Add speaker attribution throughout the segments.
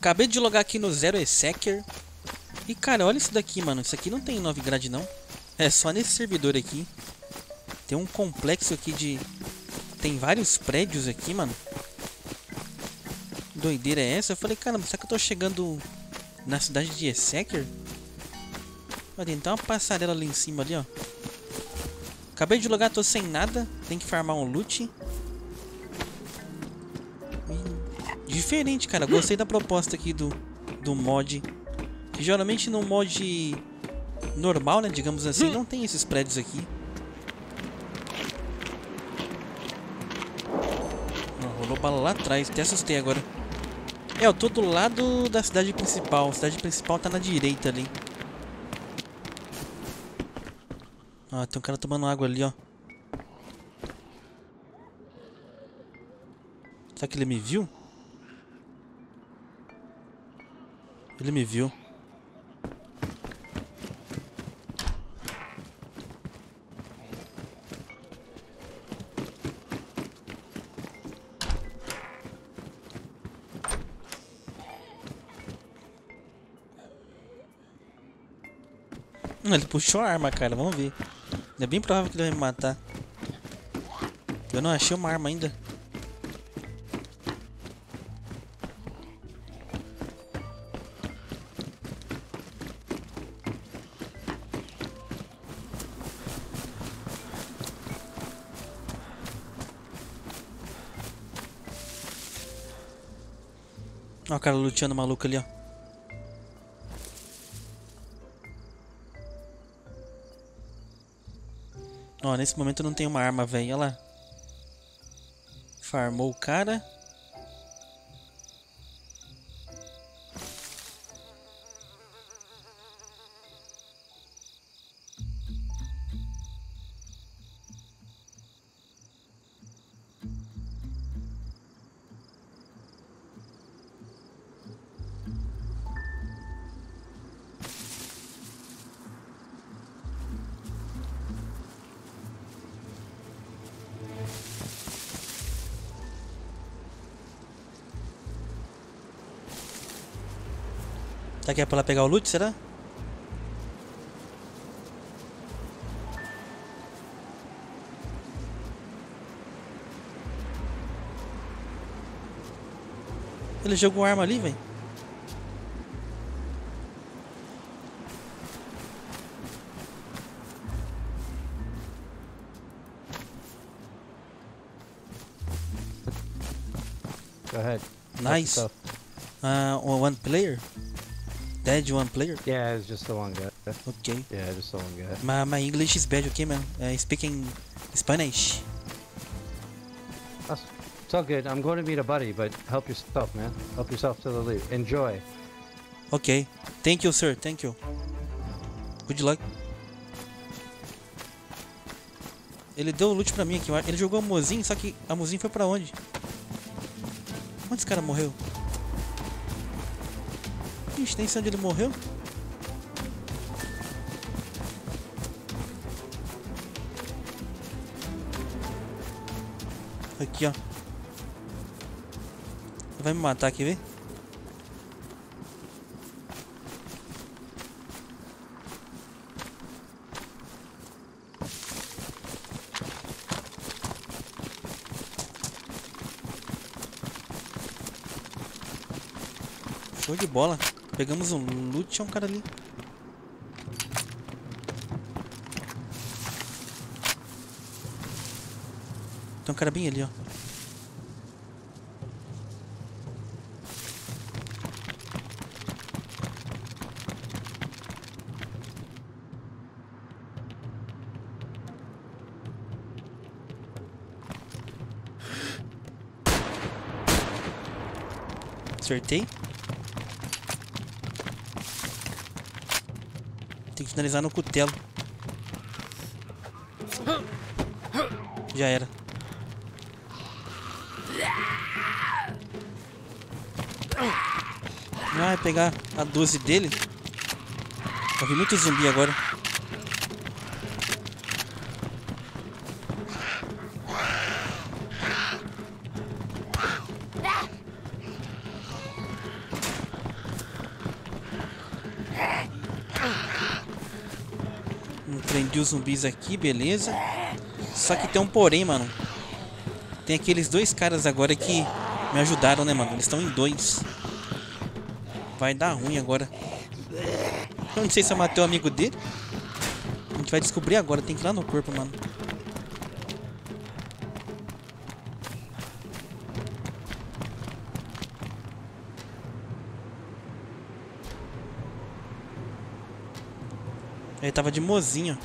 Speaker 1: Acabei de logar aqui no Zero Seeker. E cara, olha isso daqui, mano. Isso aqui não tem Novigrad não. É só nesse servidor aqui. Tem um complexo aqui de... Tem vários prédios aqui, mano. Que doideira é essa? Eu falei, caramba, será que eu tô chegando na cidade de Esseker? Olha, tem uma passarela ali em cima ali, ó. Acabei de logar, tô sem nada. Tem que farmar um loot. Diferente, cara. Gostei da proposta aqui do mod. Que geralmente no mod normal, né, digamos assim, não tem esses prédios aqui. Rolou bala lá atrás, até assustei agora. É, eu tô do lado da cidade principal. A cidade principal tá na direita ali. Ah, tem um cara tomando água ali, ó. Será que ele me viu? Ele me viu. Ele puxou a arma, cara. Vamos ver. É bem provável que ele vai me matar. Eu não achei uma arma ainda. Ó o cara luteando maluco ali, ó. Ó, nesse momento eu não tenho uma arma, velho. Olha lá. Farmou o cara. Será que é pra lá pegar o loot, será? Ele jogou arma ali, velho.
Speaker 2: Go ahead.
Speaker 1: Nice. One player? Dead one player?
Speaker 2: Yeah, it's just the one guy.
Speaker 1: Okay.
Speaker 2: Yeah, just the one guy.
Speaker 1: My English is bad, okay, man? Speaking Spanish.
Speaker 2: It's all good. I'm going to meet a buddy, but help yourself, man. Help yourself to the loot. Enjoy.
Speaker 1: Ok. Thank you, sir. Thank you. Good luck. Ele deu o loot pra mim aqui. Ele jogou a mozinho, só que a mozinho foi pra onde? Onde esse cara morreu? Ixi, nem sei onde ele morreu. Aqui, ó. Vai me matar aqui, vê? Show de bola. Pegamos um loot, é um cara ali. Tem um cara bem ali, ó. Acertei. Tem que finalizar no cutelo. Já era. Vai pegar a 12 dele. Eu vi muito zumbi agora. Prendi os zumbis aqui, beleza. Só que tem um porém, mano. Tem aqueles dois caras agora que me ajudaram, né, mano? Eles estão em dois. Vai dar ruim agora. Eu não sei se eu matei o amigo dele. A gente vai descobrir agora. Tem que ir lá no corpo, mano. Ele tava de mozinho.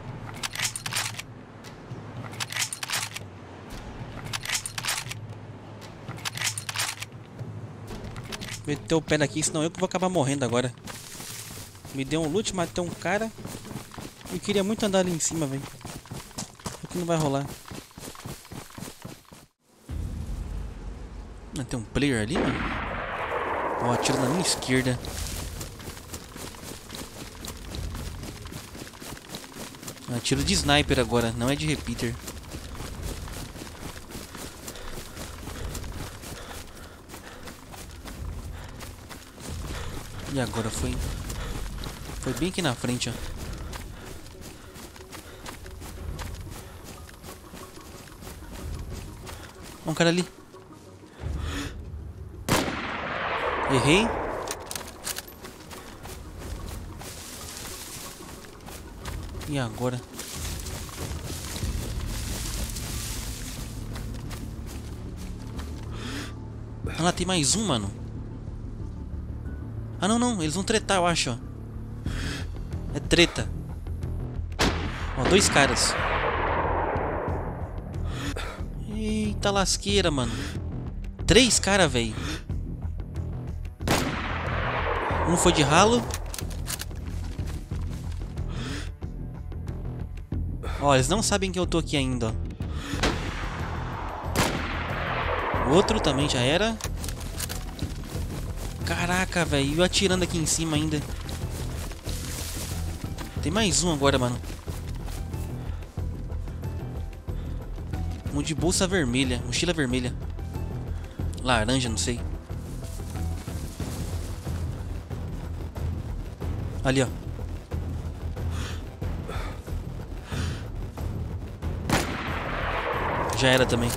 Speaker 1: Meteu o pé daqui, senão eu que vou acabar morrendo agora. Me deu um loot, matei um cara. Eu queria muito andar ali em cima, velho. Só que não vai rolar. Ah, tem um player ali, mano. Ó, atiro na minha esquerda. Atiro de sniper agora, não é de repeater. E agora foi bem aqui na frente, ó. Ó, um cara ali. Errei. E agora? Ah lá, tem mais um, mano. Ah, não, não. Eles vão tretar, eu acho, ó. É treta. Ó, dois caras. Eita lasqueira, mano. Três caras, velho. Um foi de ralo. Ó, eles não sabem que eu tô aqui ainda, ó. O outro também já era. Caraca, velho. E eu atirando aqui em cima ainda. Tem mais um agora, mano. Um de bolsa vermelha. Mochila vermelha. Laranja, não sei. Ali, ó. Já era também.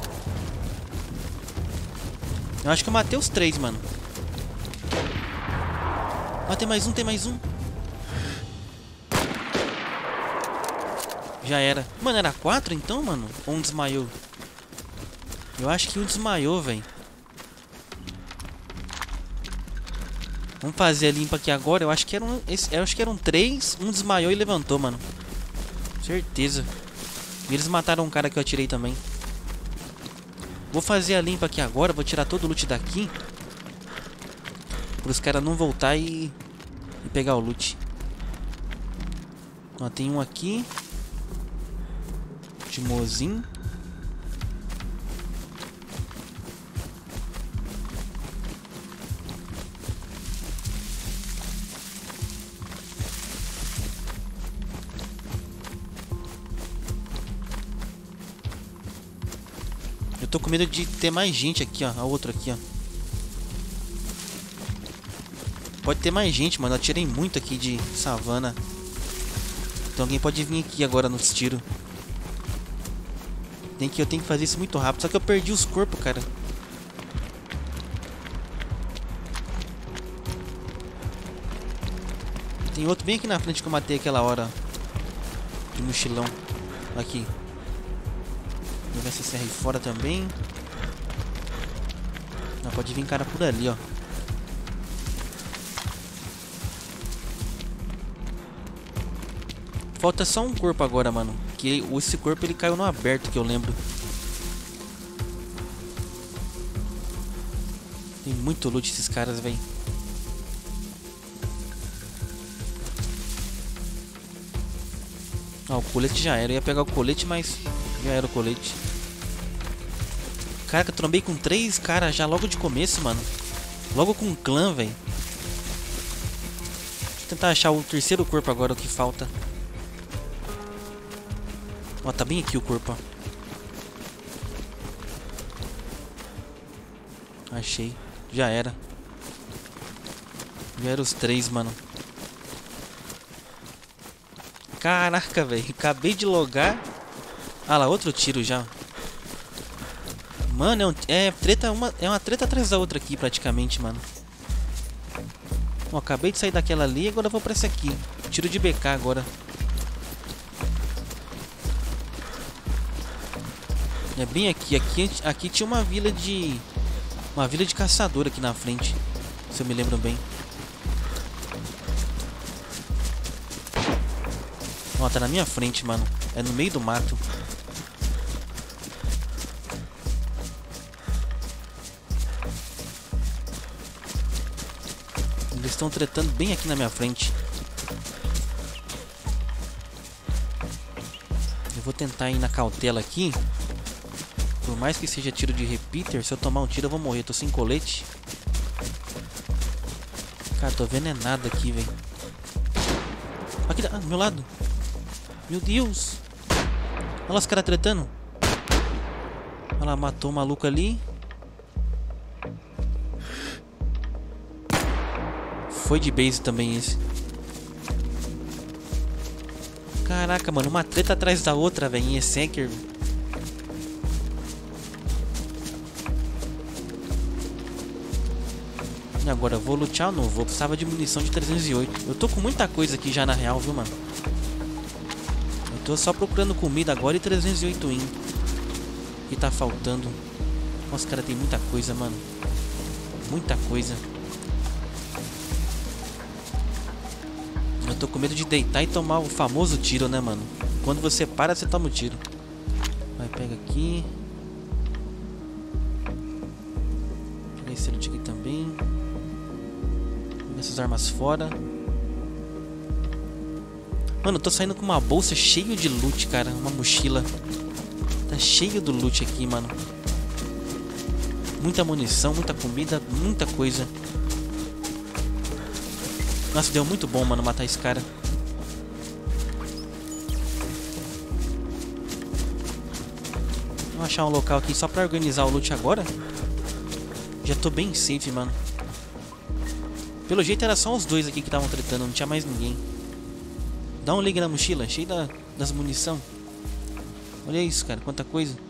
Speaker 1: Eu acho que eu matei os três, mano. Ah, tem mais um, tem mais um. Já era. Mano, era 4 então, mano? Ou um desmaiou? Eu acho que um desmaiou, velho. Vamos fazer a limpa aqui agora. Eu acho que eram 3. Um desmaiou e levantou, mano. Certeza. E eles mataram um cara que eu atirei também. Vou fazer a limpa aqui agora. Vou tirar todo o loot daqui. Para os caras não voltar e pegar o loot. Ó, tem um aqui. De mozinho. Eu tô com medo de ter mais gente aqui, ó. A outra aqui, ó. Pode ter mais gente, mano. Eu atirei muito aqui de savana. Então alguém pode vir aqui agora nos tiros. Eu tenho que fazer isso muito rápido. Só que eu perdi os corpos, cara. Tem outro bem aqui na frente que eu matei aquela hora. De mochilão. Aqui. Vou ver se esse aí fora também. Não, pode vir cara por ali, ó. Falta só um corpo agora, mano. Que esse corpo ele caiu no aberto, que eu lembro. Tem muito loot esses caras, velho. Ah, o colete já era. Eu ia pegar o colete, mas já era o colete. Caraca, eu trombei com 3 caras já logo de começo, mano. Logo com um clã, velho. Deixa eu tentar achar o terceiro corpo agora, o que falta. Ó, tá bem aqui o corpo, ó. Achei. Já era. Já era os 3, mano. Caraca, velho. Acabei de logar. Ah lá, outro tiro já. Mano, é uma treta atrás da outra aqui, praticamente, mano. Ó, acabei de sair daquela ali, agora eu vou pra essa aqui. Tiro de BK agora. É bem aqui. Aqui tinha uma vila de... Uma vila de caçador aqui na frente. Se eu me lembro bem. Ó, tá na minha frente, mano. É no meio do mato. Eles estão tretando bem aqui na minha frente. Eu vou tentar ir na cautela aqui. Por mais que seja tiro de repeater, se eu tomar um tiro eu vou morrer. Tô sem colete. Cara, tô vendo é nada aqui, velho. Aqui, do meu lado. Meu Deus. Olha lá os caras tretando. Olha lá, matou o maluco ali. Foi de base também esse. Caraca, mano, uma treta atrás da outra, velho, em Esseker. E agora eu vou lutear ou não? Vou precisava de munição de 308. Eu tô com muita coisa aqui já na real, viu, mano? Eu tô só procurando comida agora e 308 in. Que tá faltando. Nossa, cara, tem muita coisa, mano. Muita coisa. Eu tô com medo de deitar e tomar o famoso tiro, né, mano? Quando você para, você toma o tiro. Vai, pega aqui. Pega esse loot aqui também. Pega essas armas fora. Mano, eu tô saindo com uma bolsa cheia de loot, cara. Uma mochila. Tá cheio do loot aqui, mano. Muita munição, muita comida, muita coisa. Nossa, deu muito bom, mano, matar esse cara. Vou achar um local aqui só pra organizar o loot agora. Já tô bem safe, mano. Pelo jeito era só os dois aqui que estavam tretando, não tinha mais ninguém. Dá um ligue na mochila, cheio das munição. Olha isso, cara, quanta coisa.